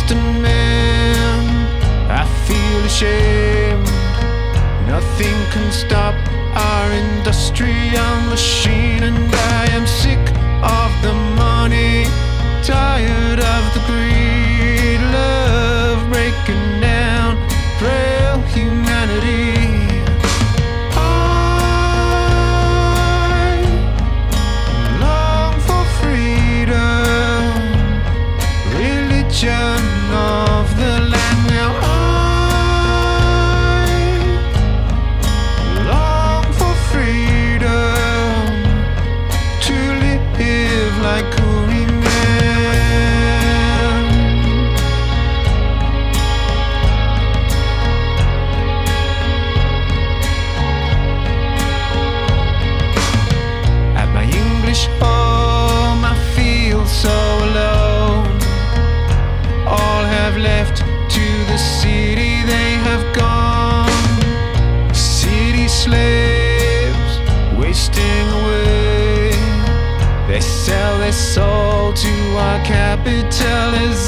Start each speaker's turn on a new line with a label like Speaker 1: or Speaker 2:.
Speaker 1: distant man. I feel ashamed. Nothing can stop our industrial machine, and I am sick of the money, tired of the greed, love breaking down frail humanity. I long for freedom, religion of the land. Now I long for freedom to live like Koori Man. At my English home I feel so alone. All have left to the city, they have gone. City slaves wasting away. They sell their soul to our capitalism.